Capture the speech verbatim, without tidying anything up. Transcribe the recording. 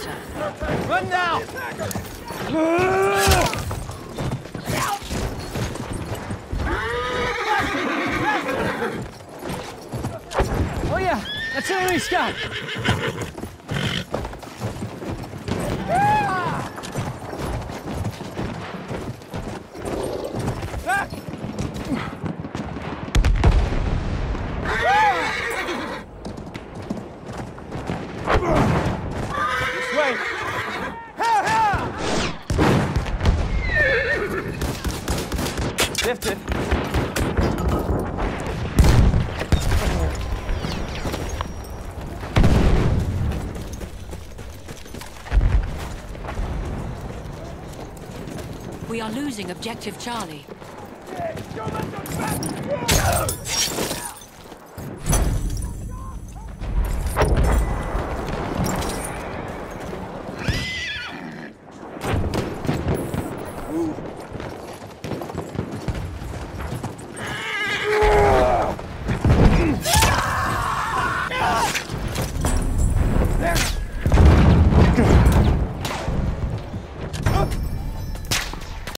better. Run now! Oh yeah, artillery scout! This way! Lifted. We are losing objective Charlie. Move.